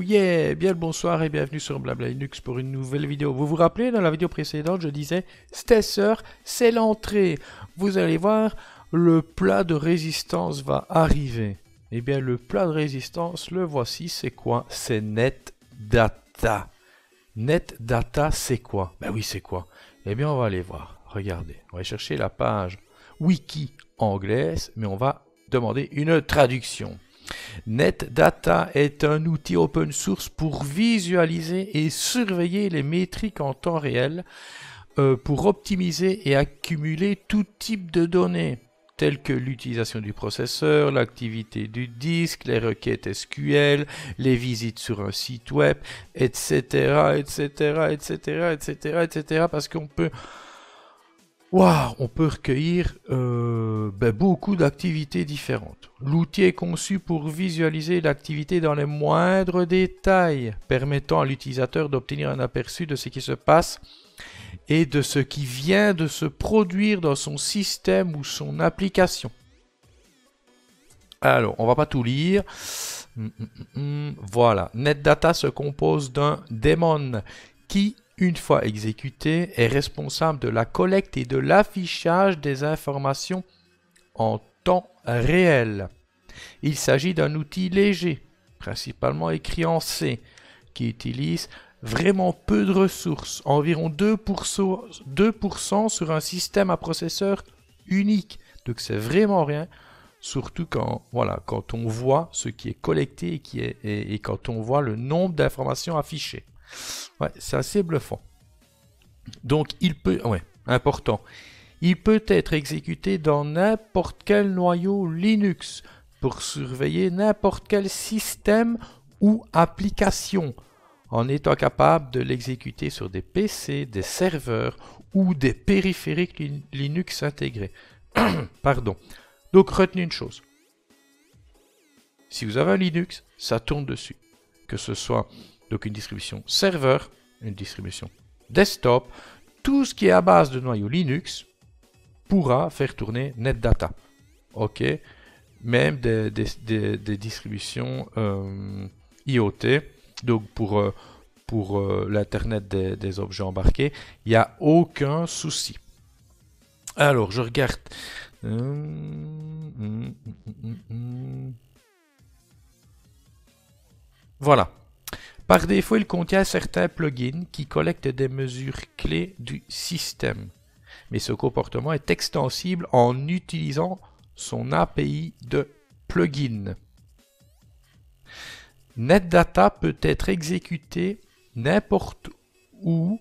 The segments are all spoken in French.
yeah, bien le bonsoir et bienvenue sur Blabla Linux pour une nouvelle vidéo. Vous vous rappelez, dans la vidéo précédente, je disais, Stesser, c'est l'entrée. Vous allez voir, le plat de résistance va arriver. Eh bien, le plat de résistance, le voici, c'est quoi? C'est NetData. NetData, c'est quoi? Ben oui, c'est quoi? Eh bien, on va aller voir. Regardez, on va chercher la page wiki anglaise, mais on va demander une traduction. NetData est un outil open source pour visualiser et surveiller les métriques en temps réel pour optimiser et accumuler tout type de données telles que l'utilisation du processeur, l'activité du disque, les requêtes SQL, les visites sur un site web, etc., etc., etc., etc., etc., parce qu'on peut on peut recueillir beaucoup d'activités différentes. L'outil est conçu pour visualiser l'activité dans les moindres détails, permettant à l'utilisateur d'obtenir un aperçu de ce qui se passe et de ce qui vient de se produire dans son système ou son application. Alors, on va pas tout lire. Voilà, NetData se compose d'un daemon qui, une fois exécuté, est responsable de la collecte et de l'affichage des informations en temps réel. Il s'agit d'un outil léger, principalement écrit en C, qui utilise vraiment peu de ressources, environ 2% sur un système à processeur unique. Donc c'est vraiment rien, surtout quand on voit ce qui est collecté et quand on voit le nombre d'informations affichées. Ouais, c'est assez bluffant. Donc, important. Il peut être exécuté dans n'importe quel noyau Linux pour surveiller n'importe quel système ou application, en étant capable de l'exécuter sur des PC, des serveurs ou des périphériques Linux intégrés. Pardon. Donc, retenez une chose. Si vous avez un Linux, ça tourne dessus. Que ce soit donc une distribution serveur, une distribution desktop, tout ce qui est à base de noyau Linux pourra faire tourner NetData. Ok, même des distributions IoT, donc pour l'Internet des objets embarqués, il n'y a aucun souci. Alors, je regarde. Voilà. Par défaut, il contient certains plugins qui collectent des mesures clés du système. Mais ce comportement est extensible en utilisant son API de plugin. NetData peut être exécuté n'importe où,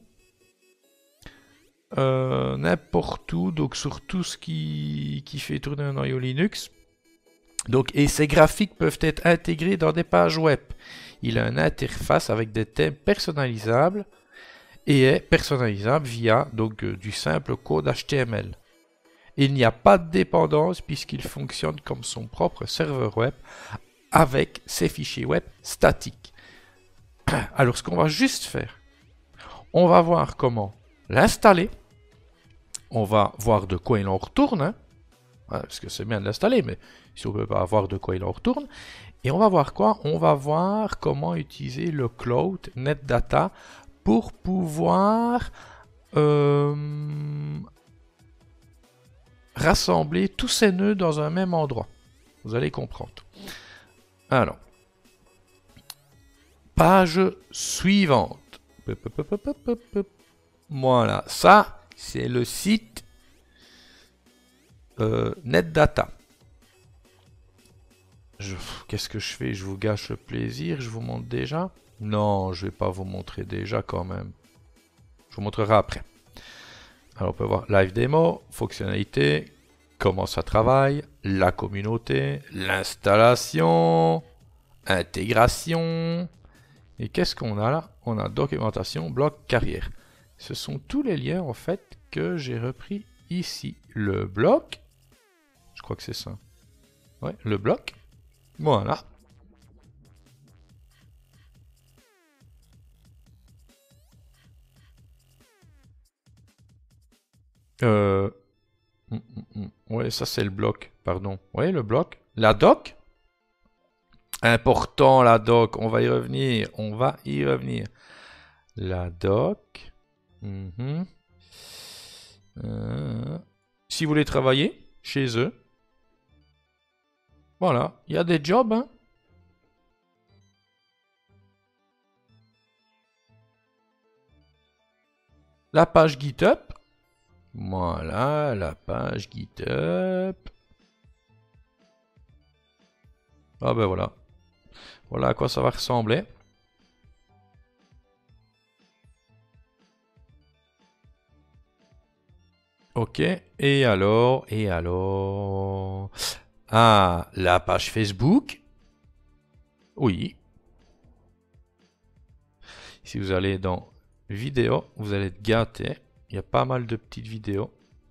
donc sur tout ce qui fait tourner un noyau Linux. Donc, et ces graphiques peuvent être intégrés dans des pages web. Il a une interface avec des thèmes personnalisables et est personnalisable via du simple code HTML. Il n'y a pas de dépendance puisqu'il fonctionne comme son propre serveur web avec ses fichiers web statiques. Alors ce qu'on va juste faire, on va voir comment l'installer, on va voir de quoi il en retourne, parce que c'est bien de l'installer, mais si on ne peut pas voir de quoi il en retourne. Et on va voir quoi? On va voir comment utiliser le cloud NetData pour pouvoir rassembler tous ces nœuds dans un même endroit. Vous allez comprendre. Alors, page suivante. Voilà, ça, c'est le site NetData. Qu'est-ce que je fais? Je vous gâche le plaisir, je vous montre déjà? Non, je vais pas vous montrer déjà quand même. Je vous montrerai après. Alors on peut voir live démo, fonctionnalité, comment ça travaille, la communauté, l'installation, intégration. Et qu'est-ce qu'on a là? On a documentation, blog, carrière. Ce sont tous les liens en fait que j'ai repris ici. Le bloc, je crois que c'est ça. Ouais, le bloc. Voilà. Ouais, ça c'est le bloc, pardon. Ouais, le bloc. La doc. Important la doc, on va y revenir, on va y revenir. La doc. Si vous voulez travailler chez eux, voilà, il y a des jobs, hein. La page GitHub. Voilà, la page GitHub. Ah ben voilà. Voilà à quoi ça va ressembler. Ok, et alors, Ah, la page Facebook. Oui. Si vous allez dans vidéo, vous allez être gâté. Il y a pas mal de petites vidéos.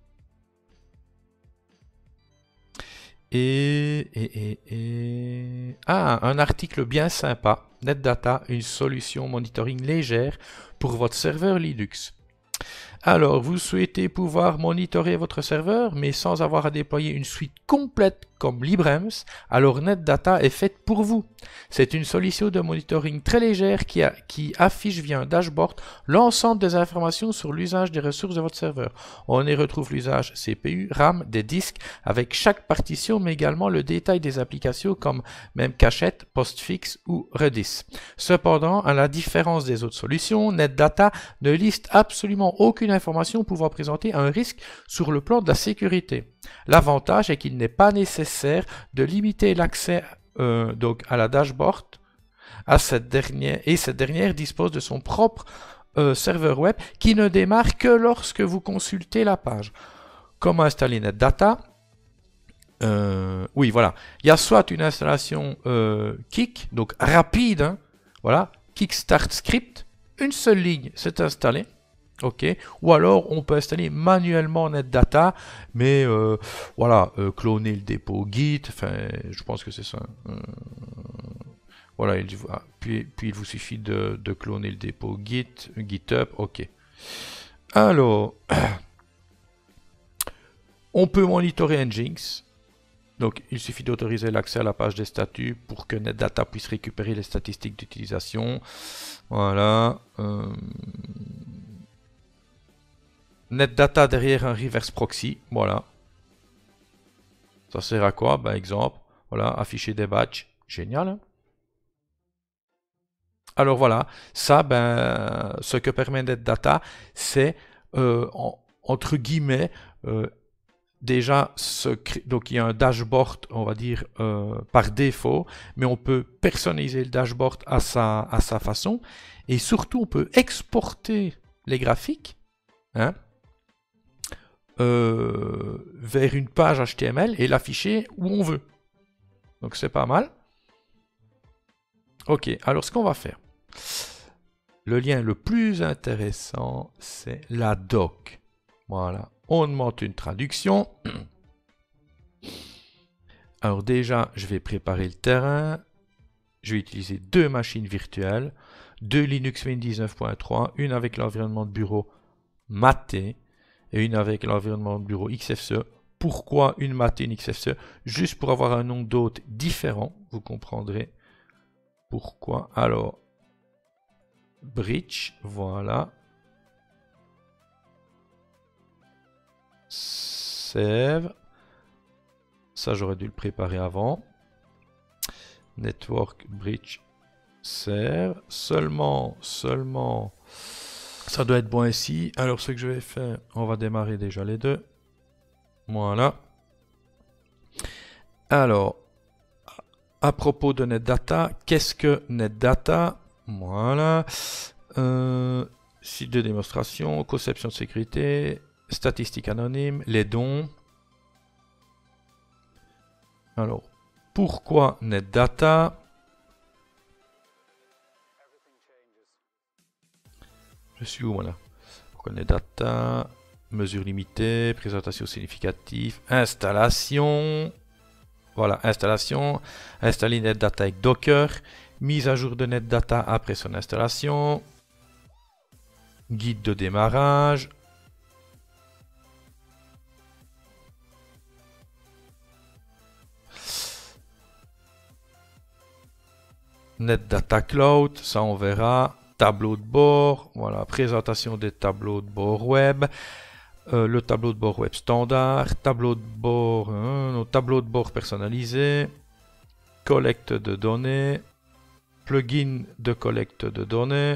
Ah, un article bien sympa. NetData, une solution monitoring légère pour votre serveur Linux. Alors, vous souhaitez pouvoir monitorer votre serveur, mais sans avoir à déployer une suite complète comme Librems, alors NetData est faite pour vous. C'est une solution de monitoring très légère qui affiche via un dashboard l'ensemble des informations sur l'usage des ressources de votre serveur. On y retrouve l'usage CPU, RAM, des disques, avec chaque partition, mais également le détail des applications comme même cachette, postfix ou Redis. Cependant, à la différence des autres solutions, NetData ne liste absolument aucune information pouvant présenter un risque sur le plan de la sécurité. L'avantage est qu'il n'est pas nécessaire de limiter l'accès donc à la dashboard à cette dernière dispose de son propre serveur web qui ne démarre que lorsque vous consultez la page. Comment installer NetData? Oui, voilà. Il y a soit une installation Kick, donc rapide, hein, voilà, Kickstart Script, une seule ligne, c'est installé. Ok, ou alors on peut installer manuellement NetData, mais voilà, cloner le dépôt Git, enfin, je pense que c'est ça. Voilà, puis il vous suffit de cloner le dépôt GitHub, ok. Alors, on peut monitorer Nginx. Donc, il suffit d'autoriser l'accès à la page des statuts pour que NetData puisse récupérer les statistiques d'utilisation. Voilà. NetData derrière un reverse proxy. Voilà. Ça sert à quoi? Par exemple, voilà, afficher des badges. Génial. Hein. Alors voilà, ça, ce que permet NetData, c'est entre guillemets déjà donc il y a un dashboard, on va dire par défaut, mais on peut personnaliser le dashboard à sa façon, et surtout on peut exporter les graphiques, hein, vers une page HTML et l'afficher où on veut. Donc c'est pas mal. Ok, alors ce qu'on va faire, le lien le plus intéressant, c'est la doc. Voilà, on demande une traduction. Alors déjà, je vais préparer le terrain. Je vais utiliser deux machines virtuelles, deux Linux Mint 19.3, une avec l'environnement de bureau Mate et une avec l'environnement de bureau XFCE. Pourquoi une Mate et une XFCE? Juste pour avoir un nom d'hôte différent, vous comprendrez pourquoi. Alors, Bridge, voilà. Save. Ça, j'aurais dû le préparer avant. Network Bridge Save. Seulement, ça doit être bon ici. Alors, ce que je vais faire, on va démarrer déjà les deux. Voilà. Alors, à propos de NetData, qu'est-ce que NetData? Voilà. Site de démonstration, conception de sécurité, statistiques anonymes, les dons. Alors, pourquoi NetData? Je suis où, voilà. Pourquoi NetData? Mesures limitées, présentation significative, installation. Voilà, installation. Installer NetData avec Docker. Mise à jour de NetData après son installation. Guide de démarrage. NetData Cloud, ça on verra. Tableau de bord, voilà, présentation des tableaux de bord web. Le tableau de bord web standard, tableau de bord personnalisé, collecte de données, plugin de collecte de données,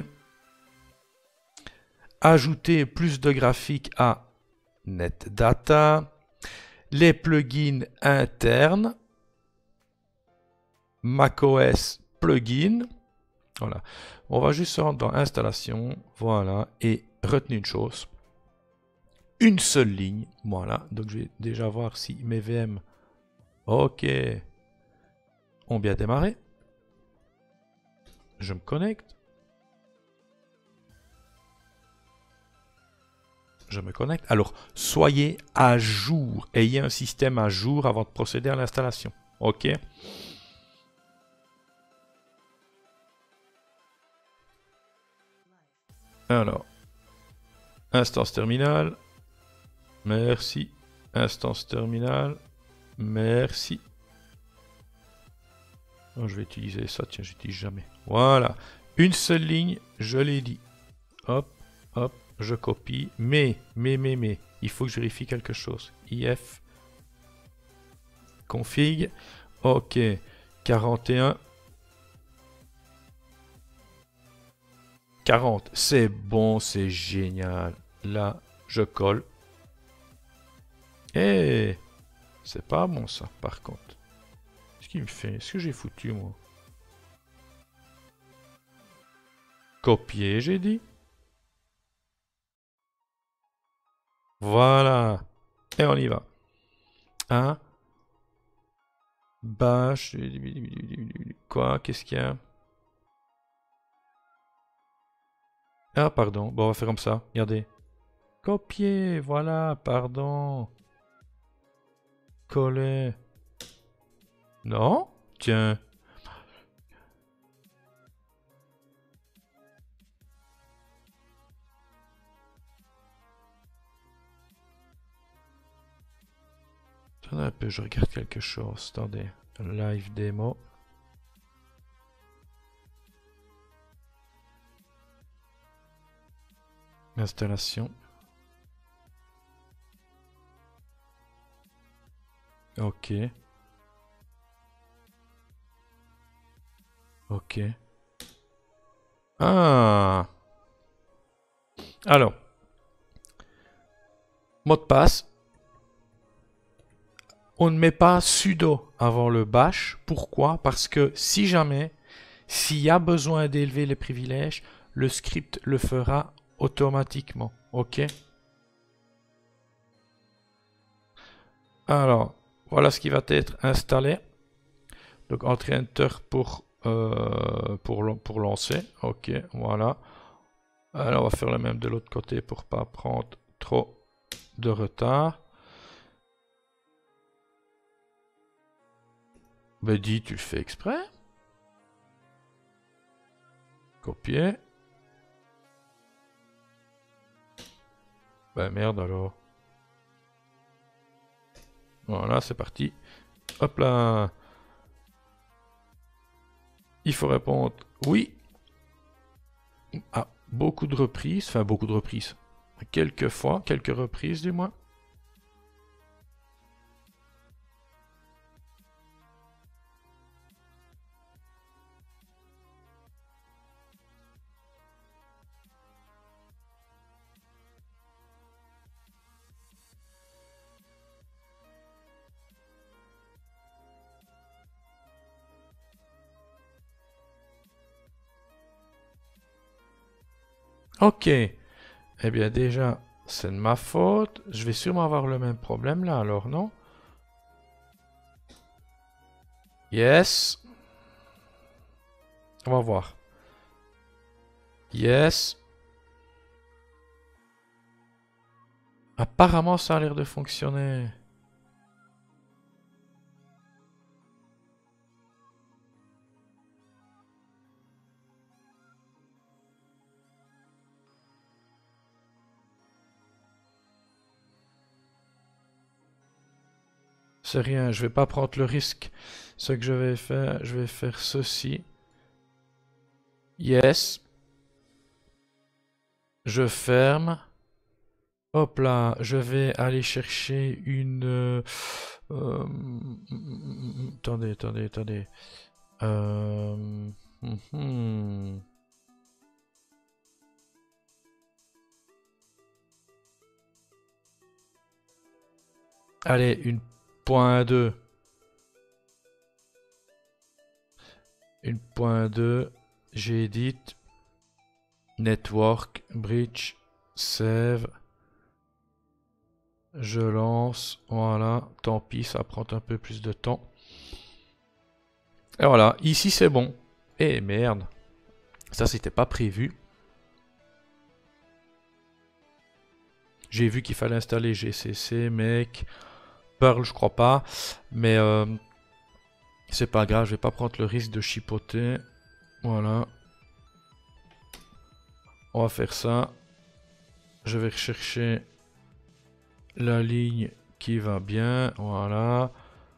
ajouter plus de graphiques à NetData, les plugins internes, macOS plugin, voilà. On va juste se rendre dans installation, voilà, et retenez une chose. Une seule ligne, voilà. Donc je vais déjà voir si mes VM, ok, ont bien démarré. Je me connecte. Je me connecte. Alors, soyez à jour. Ayez un système à jour avant de procéder à l'installation. Ok. Alors, instance terminale. Merci. Instance terminale. Merci. Oh, je vais utiliser ça. Tiens, j'utilise jamais. Voilà. Une seule ligne, je l'ai dit. Hop, hop, je copie. Mais, il faut que je vérifie quelque chose. IF. Config. Ok. 41. 40. C'est bon, c'est génial. Là, je colle. Eh, c'est pas bon ça, par contre. Qu'est-ce qu'il me fait? Est-ce que j'ai foutu, moi? Copier, j'ai dit. Voilà. Et on y va. Hein? Bash. Quoi? Qu'est-ce qu'il y a? Ah, pardon. Bon, on va faire comme ça. Regardez. Copier. Voilà. Pardon. Coller. Non? Tiens. Attendez un peu, je regarde quelque chose. Attendez. Live démo. Installation. Ok. Ok. Ah. Alors. Mot de passe. On ne met pas sudo avant le bash. Pourquoi? Parce que si jamais, s'il y a besoin d'élever les privilèges, le script le fera automatiquement. Ok? Alors, voilà ce qui va être installé. Donc, entrer Enter pour lancer. Ok, voilà. Alors, on va faire le même de l'autre côté pour pas prendre trop de retard. Ben, dis, tu le fais exprès. Copier. Ben, merde alors. Voilà, c'est parti. Hop là. Il faut répondre oui. Ah, beaucoup de reprises. Enfin, beaucoup de reprises. Quelques fois, quelques reprises du moins. Ok. Eh bien, déjà, c'est de ma faute. Je vais sûrement avoir le même problème là, alors, non? Yes. On va voir. Yes. Apparemment, ça a l'air de fonctionner. C'est rien, je vais pas prendre le risque. Ce que je vais faire ceci. Yes. Je ferme. Hop là, je vais aller chercher une... attendez, attendez, attendez. Mhm. Allez, une point 2. Une point 2. J'édite. Network, bridge, save. Je lance. Voilà. Tant pis, ça prend un peu plus de temps. Et voilà. Ici, c'est bon. Eh merde. Ça, c'était pas prévu. J'ai vu qu'il fallait installer GCC, mec. Perl, je crois pas. Mais c'est pas grave, je vais pas prendre le risque de chipoter. Voilà. On va faire ça. Je vais rechercher la ligne qui va bien. Voilà.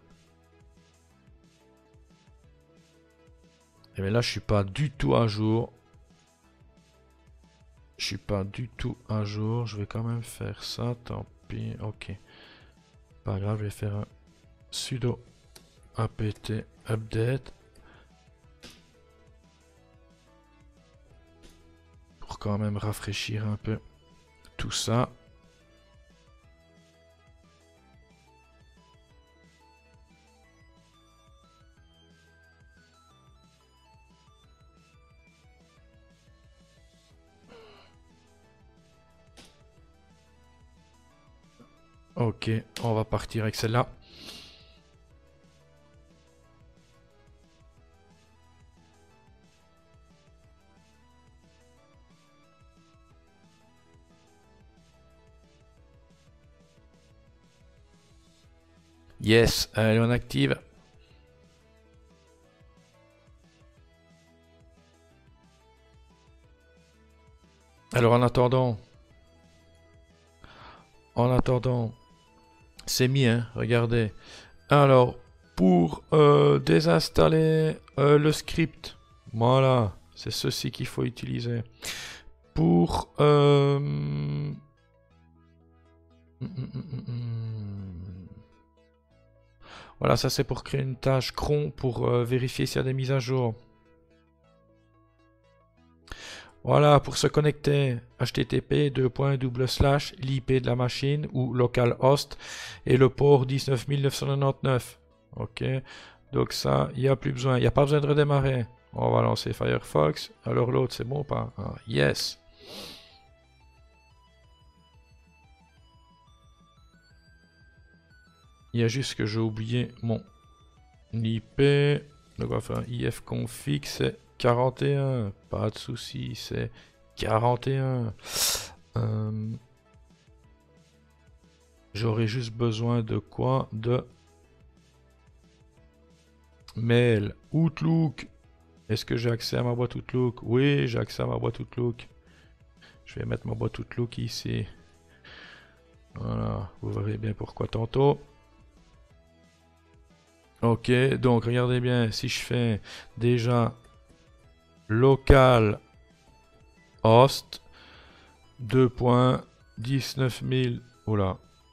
Et bien là, je suis pas du tout à jour. Je suis pas du tout à jour. Je vais quand même faire ça. Tant pis. Ok. Pas grave, je vais faire un sudo apt update. Pour quand même rafraîchir un peu tout ça. Ok, on va partir avec celle-là. Yes, allez, on active. Alors en attendant, c'est mis, hein, regardez. Alors, pour désinstaller le script, voilà, c'est ceci qu'il faut utiliser. Pour... Voilà, ça c'est pour créer une tâche cron pour vérifier s'il y a des mises à jour. Voilà, pour se connecter, http l'IP de la machine ou localhost et le port 19999. Ok, donc ça, il n'y a plus besoin, il n'y a pas besoin de redémarrer. On va lancer Firefox. Alors l'autre, c'est bon ou pas? Ah, yes. Il y a juste que j'ai oublié mon IP. Donc on va faire un ifconfig, c'est 41. Pas de souci, c'est 41. J'aurais juste besoin de quoi? De mail. Outlook. Est-ce que j'ai accès à ma boîte Outlook? Oui, j'ai accès à ma boîte Outlook. Je vais mettre ma boîte Outlook ici. Voilà, vous verrez bien pourquoi tantôt. Ok, donc regardez bien, si je fais déjà local host 2.19000, oula,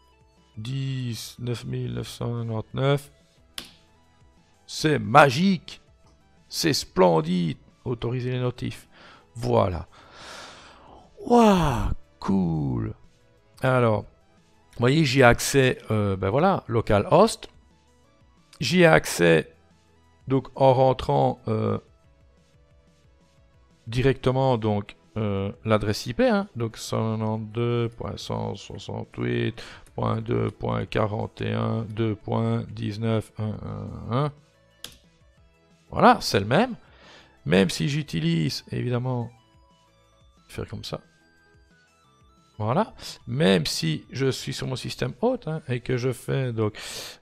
19999, c'est magique, c'est splendide. Autoriser les notifs. Voilà. Waouh, cool. Alors, vous voyez, j'y ai accès, ben voilà, localhost. J'y ai accès, donc en rentrant directement, l'adresse IP, hein, donc 192.168.2.41.2.19.111. Voilà, c'est le même. Même si j'utilise, évidemment, faire comme ça. Voilà. Même si je suis sur mon système hôte, hein, et que je fais donc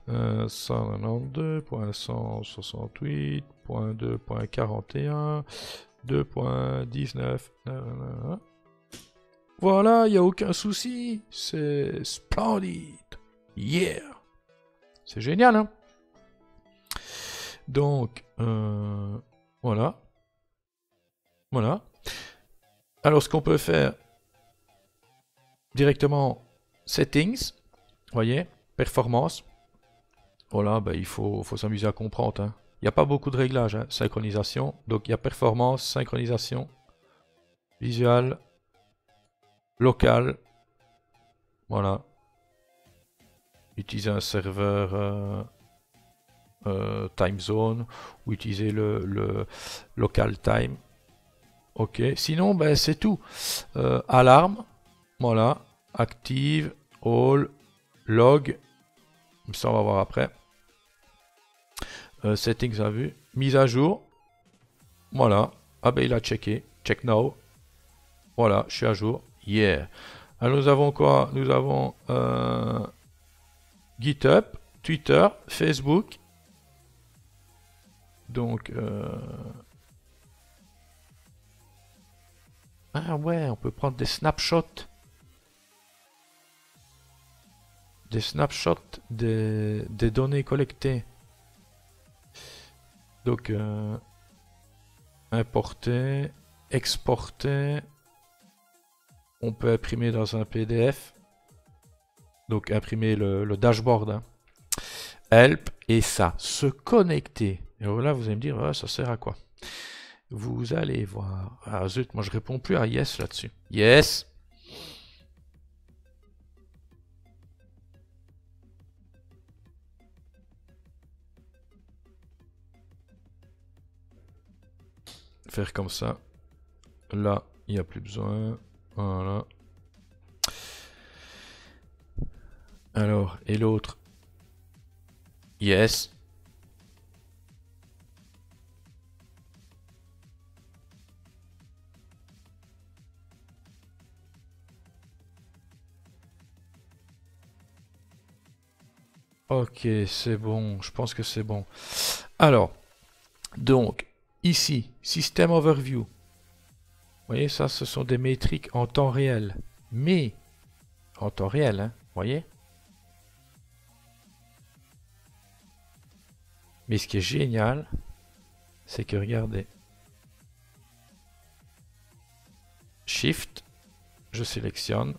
192.168.2.41, 2.19. Voilà, il n'y a aucun souci. C'est splendide. Yeah. C'est génial, hein? Donc, voilà. Voilà. Alors, ce qu'on peut faire directement, Settings, voyez, Performance. Voilà, ben, il faut s'amuser à comprendre. Hein. Il n'y a pas beaucoup de réglages. Hein. Synchronisation. Donc, il y a Performance, Synchronisation, Visual, Local. Voilà. Utiliser un serveur time zone ou utiliser le local time. Ok. Sinon, ben, c'est tout. Alarme. Voilà. Active, all, log. Ça, on va voir après. Settings à vue. Mise à jour. Voilà. Ah ben, il a checké. Check now. Voilà, je suis à jour. Yeah. Alors, nous avons quoi? Nous avons GitHub, Twitter, Facebook. Donc, ah ouais, on peut prendre des snapshots. Des snapshots des données collectées. Donc, importer, exporter. On peut imprimer dans un PDF. Donc, imprimer le dashboard. Hein. Help et ça, se connecter. Et là, vous allez me dire, ah, ça sert à quoi? Vous allez voir. Ah zut, moi je réponds plus à yes là-dessus. Yes. Faire comme ça. Là, il n'y a plus besoin. Voilà. Alors, et l'autre? Yes. Ok, c'est bon. Je pense que c'est bon. Alors, donc, ici, System Overview. Vous voyez, ça, ce sont des métriques en temps réel. Mais, en temps réel, hein, vous voyez? Mais ce qui est génial, c'est que regardez. Shift, je sélectionne.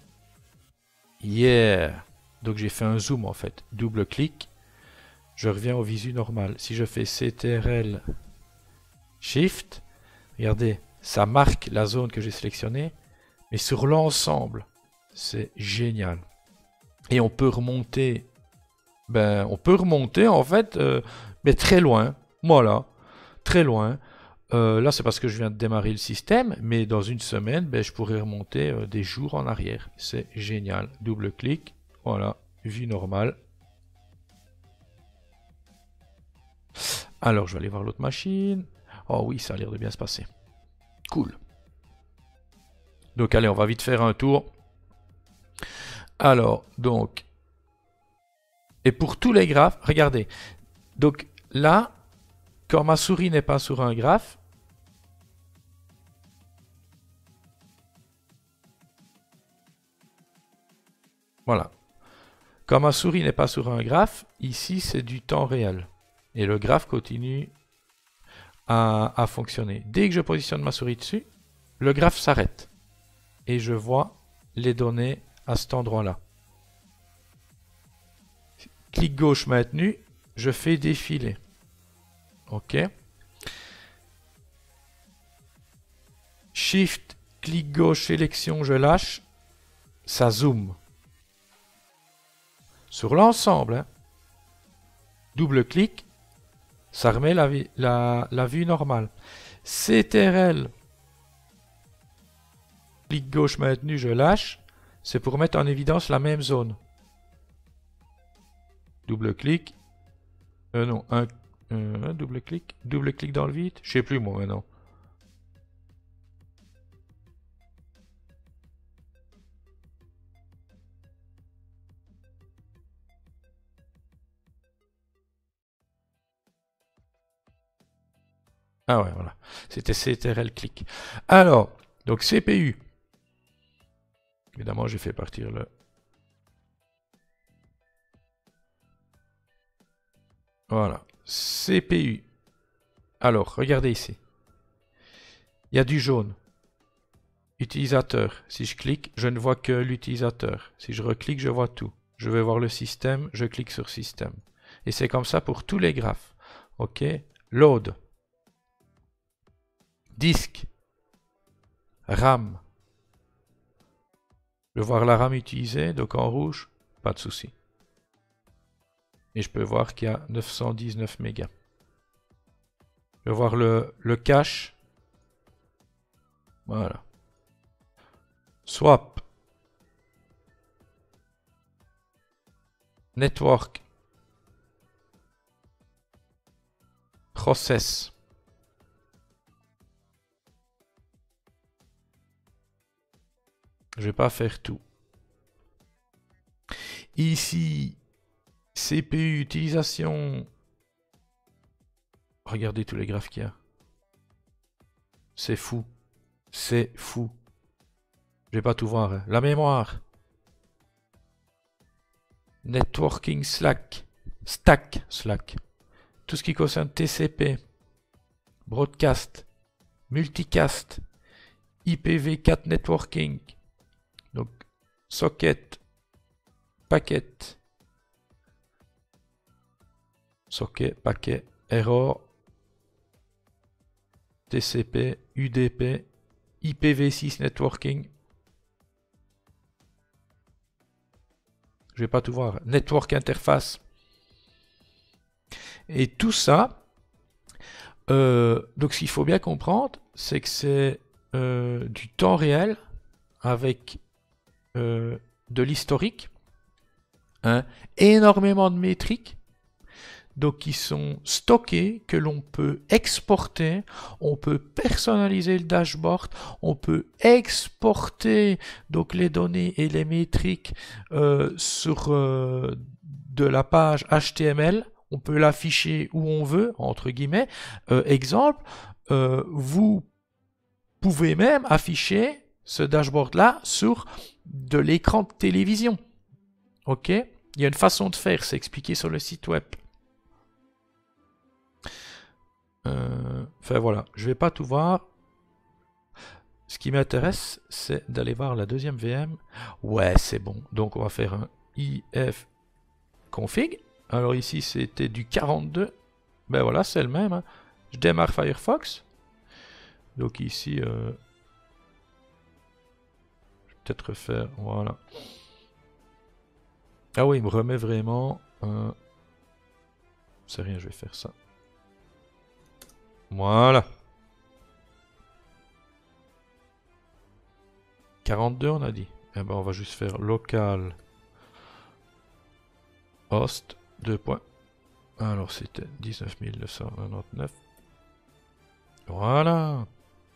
Yeah! Donc j'ai fait un zoom en fait. Double clic, je reviens au visu normal. Si je fais CTRL Shift, regardez, ça marque la zone que j'ai sélectionnée, mais sur l'ensemble, c'est génial. Et on peut remonter, en fait, mais très loin. Voilà, très loin. Là, c'est parce que je viens de démarrer le système, mais dans une semaine, ben, je pourrais remonter des jours en arrière. C'est génial. Double clic, voilà, vue normale. Alors, je vais aller voir l'autre machine. Oh oui, ça a l'air de bien se passer. Cool. Donc, allez, on va vite faire un tour. Alors, donc, et pour tous les graphes, regardez. Donc, là, quand ma souris n'est pas sur un graphe, voilà. Quand ma souris n'est pas sur un graphe, ici, c'est du temps réel. Et le graphe continue à fonctionner. Dès que je positionne ma souris dessus, le graphe s'arrête. Et je vois les données à cet endroit-là. Clic gauche maintenu, je fais défiler. OK. Shift, clic gauche, sélection, je lâche. Ça zoome. Sur l'ensemble, hein. Double clic, ça remet la vue normale. CTRL, clic gauche maintenu, je lâche. C'est pour mettre en évidence la même zone. Double clic. Non, double clic. Double clic dans le vide. Je sais plus moi maintenant. Ah ouais, voilà. C'était CTRL clic. Alors, donc CPU. Évidemment, j'ai fait partir le... Voilà. CPU. Alors, regardez ici. Il y a du jaune. Utilisateur. Si je clique, je ne vois que l'utilisateur. Si je reclique, je vois tout. Je vais voir le système, je clique sur système. Et c'est comme ça pour tous les graphes. OK. Load. Disque. RAM. Je vais voir la RAM utilisée, donc en rouge, pas de souci. Et je peux voir qu'il y a 919 mégas. Je vais voir le cache. Voilà. Swap. Network. Process. Je vais pas faire tout. Ici, CPU, utilisation. Regardez tous les graphes qu'il y a. C'est fou. C'est fou. Je vais pas tout voir. La mémoire. Networking Slack. Slack. Tout ce qui concerne TCP. Broadcast. Multicast. IPv4 Networking. Donc, socket. Packet. Socket, paquet. Error. TCP, UDP, IPv6 Networking. Je vais pas tout voir. Network Interface. Et tout ça, donc ce qu'il faut bien comprendre, c'est que c'est du temps réel avec de l'historique, hein, énormément de métriques. Donc, qui sont stockés, que l'on peut exporter, on peut personnaliser le dashboard, on peut exporter donc les données et les métriques sur de la page HTML, on peut l'afficher où on veut, entre guillemets. Exemple, vous pouvez même afficher ce dashboard-là sur de l'écran de télévision. OK? Il y a une façon de faire, c'est expliqué sur le site web. Enfin voilà, je vais pas tout voir. Ce qui m'intéresse, c'est d'aller voir la deuxième VM. Ouais, c'est bon. Donc on va faire un if config. Alors ici, c'était du 42. Ben voilà, c'est le même. Hein. Je démarre Firefox. Donc ici, je vais peut-être refaire. Voilà. Ah oui, il me remet vraiment. C'est rien, je vais faire ça. Voilà. 42 on a dit. Eh ben on va juste faire local host 2. Alors c'était 19 999. Voilà.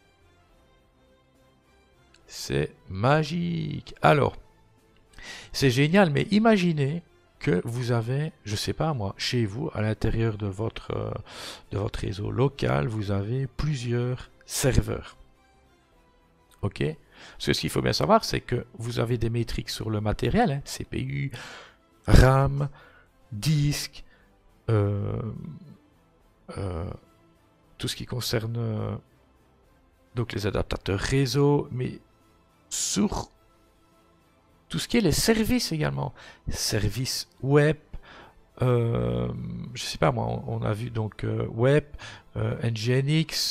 C'est magique. Alors, c'est génial, mais imaginez que vous avez, je sais pas moi, chez vous, à l'intérieur de votre réseau local, vous avez plusieurs serveurs. OK? Parce que ce qu'il faut bien savoir, c'est que vous avez des métriques sur le matériel, hein, CPU, RAM, disque, tout ce qui concerne donc les adaptateurs réseau, mais sur tout ce qui est les services également, services web, je sais pas moi, on a vu donc web, Nginx,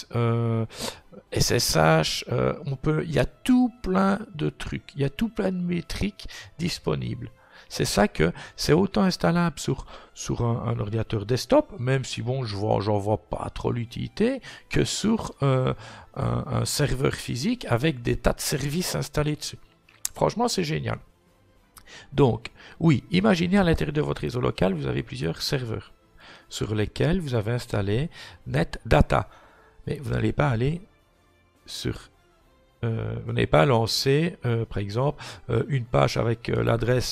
SSH, il y a tout plein de trucs, il y a tout plein de métriques disponibles. C'est ça que c'est autant installable sur un ordinateur desktop, même si bon, j'en vois pas trop l'utilité, que sur un serveur physique avec des tas de services installés dessus. Franchement, c'est génial. Donc, oui, imaginez à l'intérieur de votre réseau local, vous avez plusieurs serveurs sur lesquels vous avez installé NetData. Mais vous n'allez pas aller sur... vous n'allez pas lancer, par exemple, une page avec l'adresse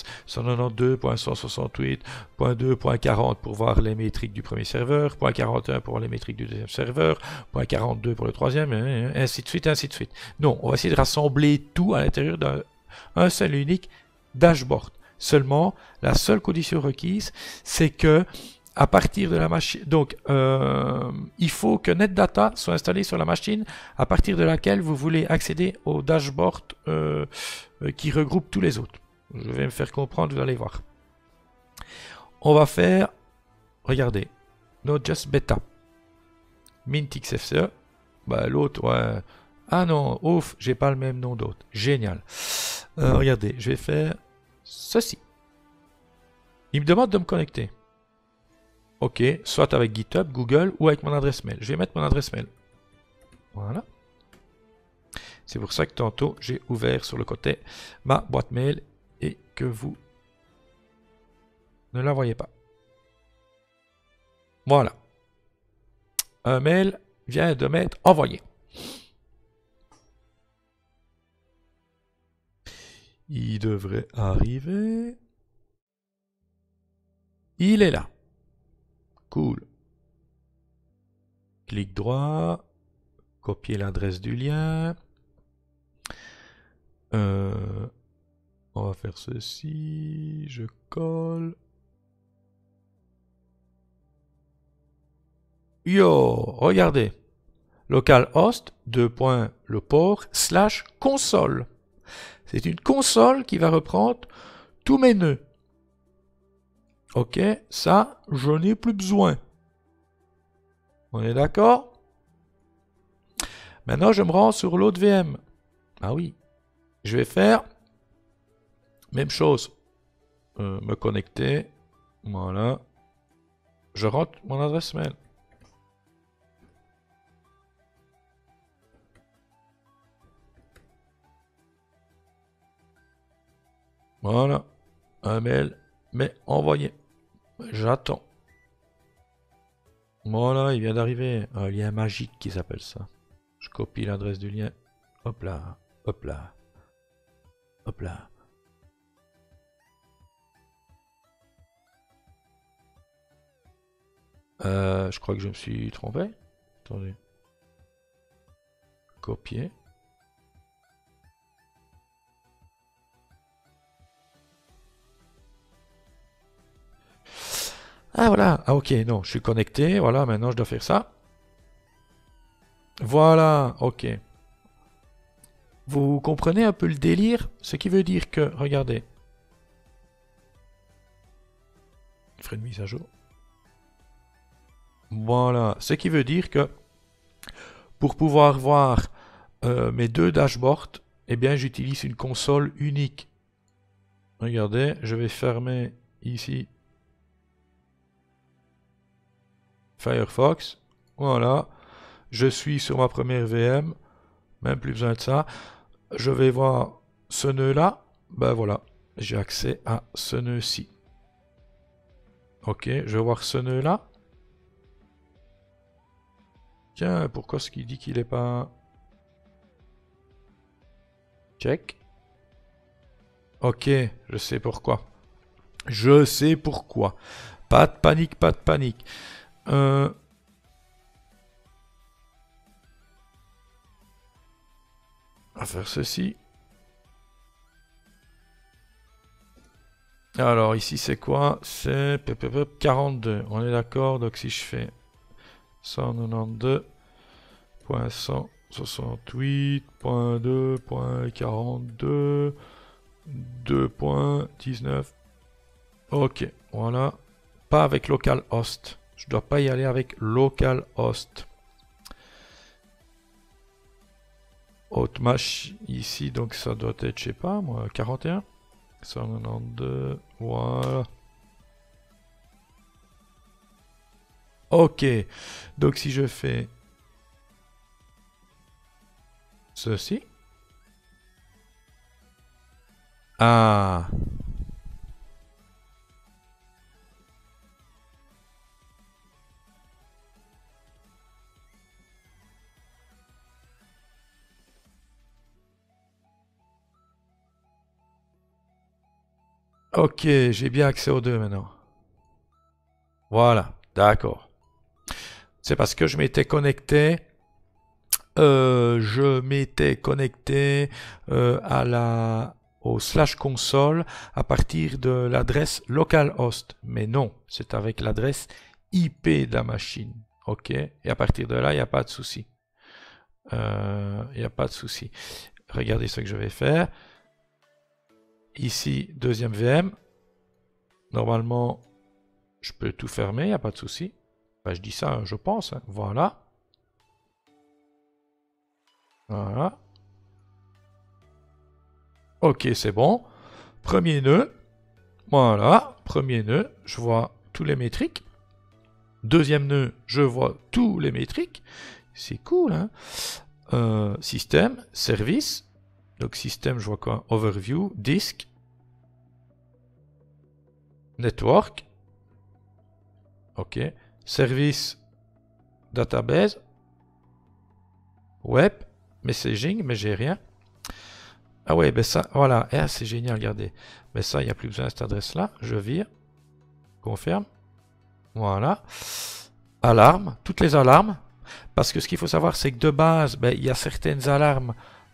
192.168.2.40 pour voir les métriques du premier serveur, .41 pour voir les métriques du deuxième serveur, .42 pour le troisième, ainsi de suite, ainsi de suite. Non, on va essayer de rassembler tout à l'intérieur d'un seul et unique dashboard. Seulement, la seule condition requise, c'est que à partir de la machine. Donc, il faut que NetData soit installé sur la machine à partir de laquelle vous voulez accéder au dashboard qui regroupe tous les autres. Je vais me faire comprendre, vous allez voir. On va faire, regardez, Node.js Beta, MintXFCE, bah, l'autre, ouais. Ah non, ouf, j'ai pas le même nom d'autre. Génial. Regardez, je vais faire ceci. Il me demande de me connecter. Ok, soit avec GitHub, Google ou avec mon adresse mail. Je vais mettre mon adresse mail. Voilà. C'est pour ça que tantôt, j'ai ouvert sur le côté ma boîte mail et que vous ne la voyez pas. Voilà. Un mail vient de m'être envoyé. Il devrait arriver. Il est là. Cool. Clic droit. Copier l'adresse du lien. On va faire ceci. Je colle. Yo, regardez. Localhost, le port, /console. C'est une console qui va reprendre tous mes nœuds. Ok, ça, je n'ai plus besoin. On est d'accord? Maintenant, je me rends sur l'autre VM. Ah oui. Je vais faire même chose. Me connecter. Voilà. Je rentre mon adresse mail. Voilà. Un mail m'est envoyé. J'attends. Voilà, il vient d'arriver. Un lien magique qui s'appelle ça. Je copie l'adresse du lien. Hop là. Hop là. Hop là. Je crois que je me suis trompé. Attendez. Copier. Ah voilà, ah ok, non, je suis connecté, voilà, maintenant je dois faire ça. Voilà, ok. Vous comprenez un peu le délire? Ce qui veut dire que, regardez. Je ferai une mise à jour. Voilà, ce qui veut dire que pour pouvoir voir mes deux dashboards, eh bien j'utilise une console unique. Regardez, je vais fermer ici Firefox. Voilà, je suis sur ma première VM, même plus besoin de ça. Je vais voir ce nœud-là. Ben voilà, j'ai accès à ce nœud-ci. Ok, je vais voir ce nœud-là. Tiens, pourquoi est-ce qu'il dit qu'il n'est pas... Check. Ok, je sais pourquoi. Je sais pourquoi. Pas de panique, pas de panique. On va faire ceci. Alors ici c'est quoi? C'est 42. On est d'accord, donc si je fais 192.168.2.42 2.19. Ok, voilà. Pas avec localhost. Je dois pas y aller avec localhost. Hotmash ici, donc ça doit être, je sais pas moi, 41. 192, voilà. Ok, donc si je fais ceci. Ah. Ok, j'ai bien accès aux deux maintenant. Voilà, d'accord. C'est parce que je m'étais connecté. Au /console à partir de l'adresse localhost. Mais non, c'est avec l'adresse IP de la machine. OK. Et à partir de là, il n'y a pas de souci. Il n'y a pas de souci. Regardez ce que je vais faire. Ici, deuxième VM. Normalement, je peux tout fermer, il n'y a pas de souci. Ben, je dis ça, hein, je pense. Hein. Voilà. Voilà. OK, c'est bon. Premier nœud. Voilà. Premier nœud. Je vois tous les métriques. Deuxième nœud, je vois tous les métriques. C'est cool, hein. Système, service. Donc système, je vois quoi? Overview, disk, network. OK. Service, database, web, messaging, mais j'ai rien. Ah ouais, ben ça, voilà. Ah, c'est génial, regardez. Mais ça, il n'y a plus besoin de cette adresse-là. Je vire. Confirme. Voilà. Alarme, toutes les alarmes. Parce que ce qu'il faut savoir, c'est que de base, ben, il y a certaines alarmes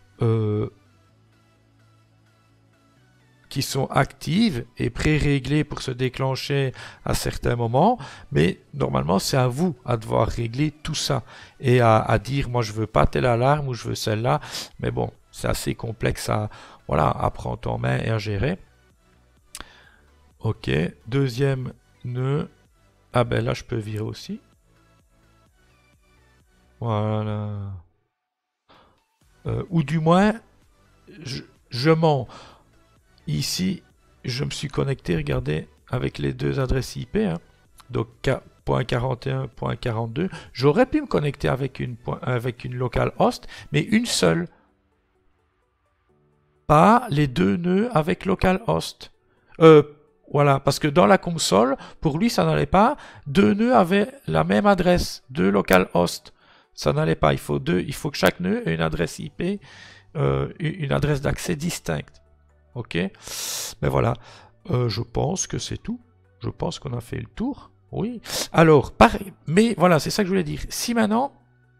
qui sont actives et pré-réglées pour se déclencher à certains moments. Mais normalement, c'est à vous à devoir régler tout ça. Et à dire, moi, je veux pas telle alarme ou je veux celle-là. Mais bon, c'est assez complexe à, voilà, à prendre en main et à gérer. OK. Deuxième nœud. Ah ben là, je peux virer aussi. Voilà. Ou du moins, je mens. Ici, je me suis connecté, regardez, avec les deux adresses IP. Hein. Donc, .41.42. J'aurais pu me connecter avec une localhost, mais une seule. Pas les deux nœuds avec localhost. Voilà, parce que dans la console, pour lui, ça n'allait pas. Deux nœuds avaient la même adresse, deux localhosts. Ça n'allait pas. Il faut que chaque nœud ait une adresse IP, une adresse d'accès distincte. OK? Mais voilà. Je pense que c'est tout. Je pense qu'on a fait le tour. Oui. Alors, pareil. Mais voilà, c'est ça que je voulais dire. Si maintenant,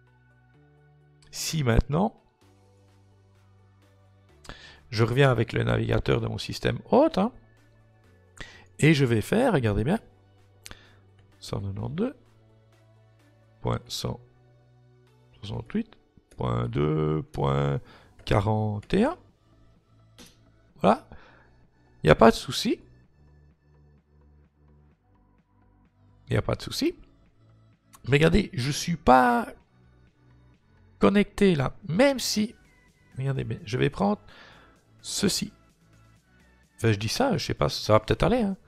je reviens avec le navigateur de mon système hôte, hein, et je vais faire, regardez bien, 192.168.2.41. Voilà. Il n'y a pas de souci. Il n'y a pas de souci. Mais regardez, je ne suis pas connecté là. Même si... Regardez, mais je vais prendre ceci. Enfin, je dis ça, je sais pas, ça va peut-être aller. Hein.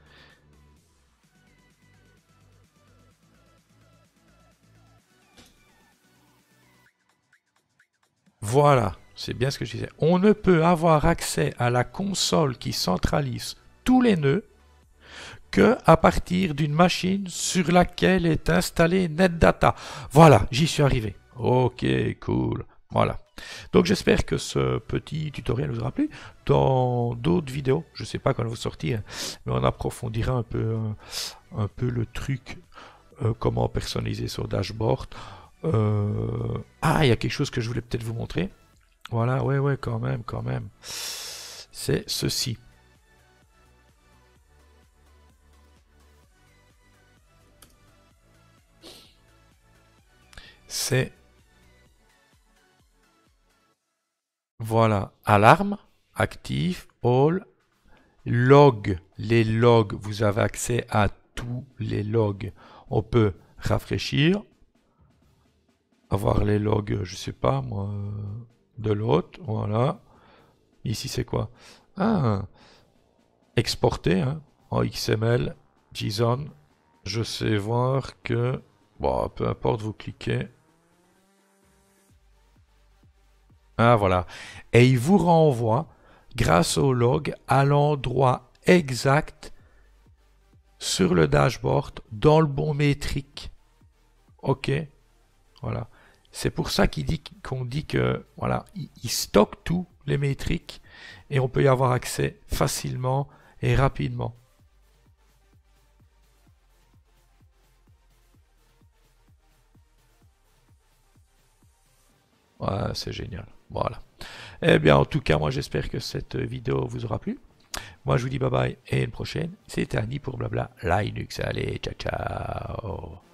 Voilà, c'est bien ce que je disais. On ne peut avoir accès à la console qui centralise tous les nœuds que à partir d'une machine sur laquelle est installé NetData. Voilà, j'y suis arrivé. Ok, cool. Voilà. Donc j'espère que ce petit tutoriel vous aura plu. Dans d'autres vidéos, je ne sais pas quand vous sortir, mais on approfondira un peu le truc, comment personnaliser sur dashboard. Ah, il y a quelque chose que je voulais peut-être vous montrer. Voilà, ouais, quand même. C'est ceci. C'est... Voilà, alarme, active, all, log. Les logs, vous avez accès à tous les logs. On peut rafraîchir, avoir les logs, je sais pas moi, de l'autre, voilà. Ici c'est quoi? Ah, exporter hein, en XML, JSON. Je sais voir que, bon, peu importe, vous cliquez. Ah voilà. Et il vous renvoie, grâce au log, à l'endroit exact sur le dashboard, dans le bon métrique. OK. Voilà. C'est pour ça qu'on dit que voilà, il stocke tous les métriques et on peut y avoir accès facilement et rapidement. Ouais, c'est génial. Voilà. Eh bien, en tout cas, moi, j'espère que cette vidéo vous aura plu. Moi, je vous dis bye bye et à une prochaine. C'était Andy pour Blabla Linux. Allez, ciao, ciao.